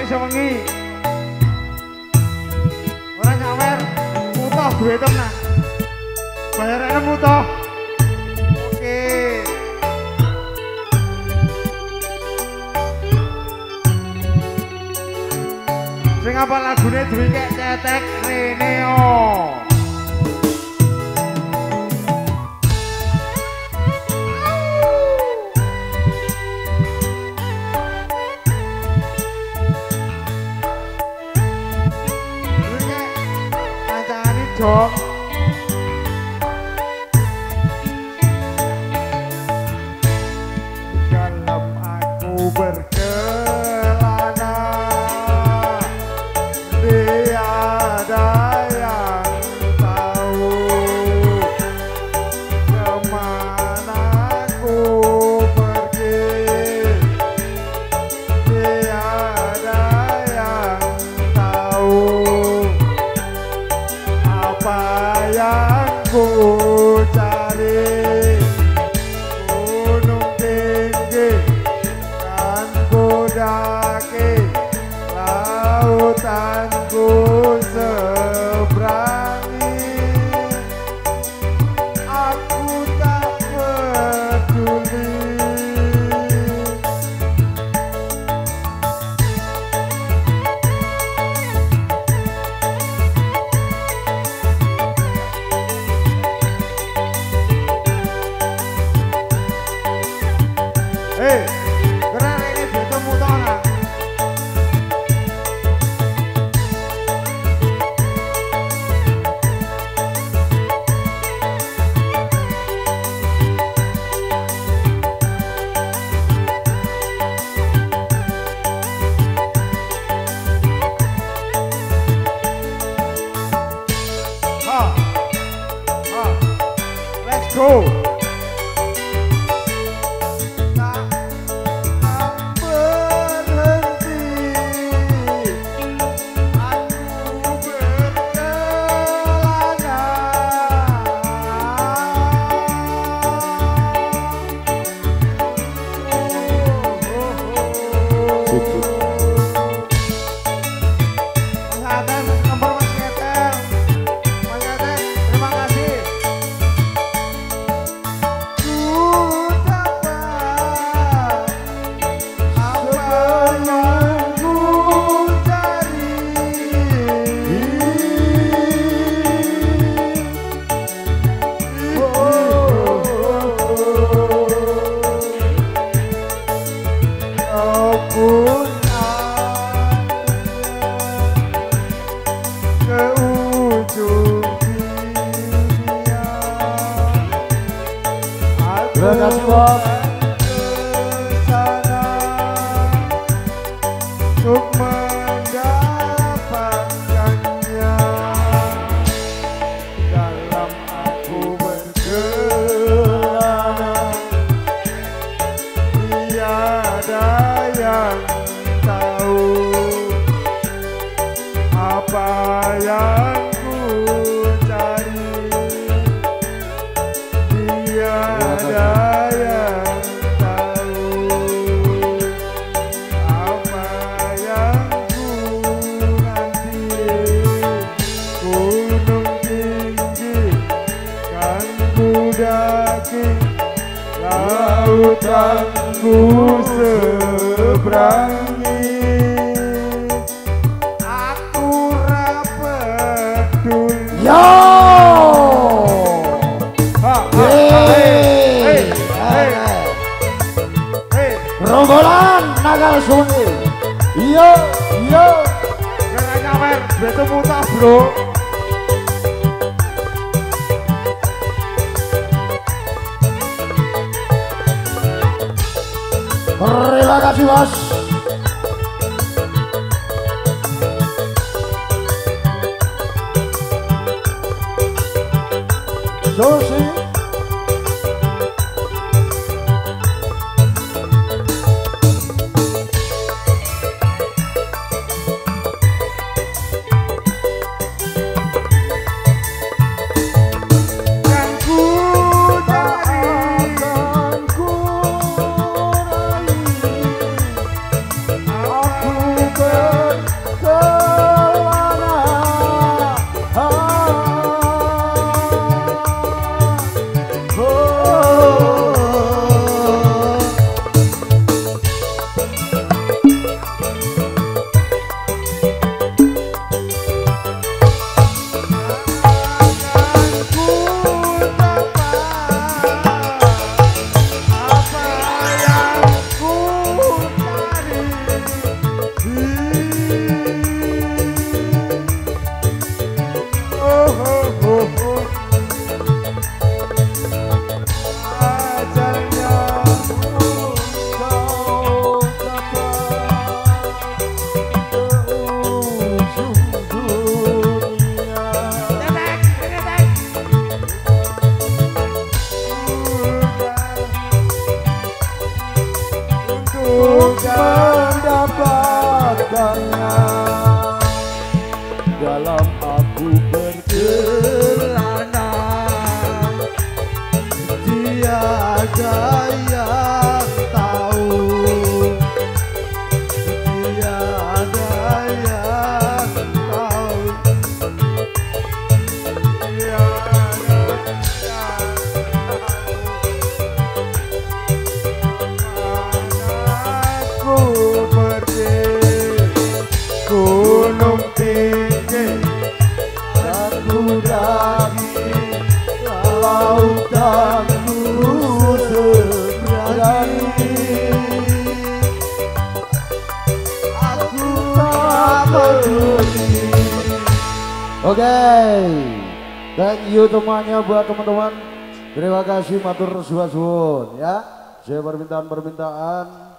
iso wengi. Ora nyawer, mutoh duwe tenan. Bayarane mutoh. Oke. Sing apa lagune duwe kek cetek Reneo. Dong. Dalam aku berkelana, tiada yang tahu kemana aku pergi, tiada yang tahu apa yang ku cari. Gunung tinggi kan ku daki, lautan ku seberangi. Aku tak peduli. Keren ini beto mutoh. Let's go. Terima kasih Bos. Untuk mendapatkannya, dalam aku berkelana, tiada yang tahu apa yang ku cari. Tiada yang tahu apa yang ku nanti. Gunung tinggi kan ku daki, lautan ku seberangi. Aku ra peduli. Ronggolan Nagal Sunyi. Iya, iya. Keren nyawer, beto mutoh bro. Terima kasih Bos. Susi. Aku dalam aku berkelana, tiada yang tahu, tiada yang tahu, aku pergi gunung tinggi, aku lagi lautanku seberani, aku tak peduli. Oke, thank you semuanya buat teman-teman. Terima kasih matur suwun ya. Saya permintaan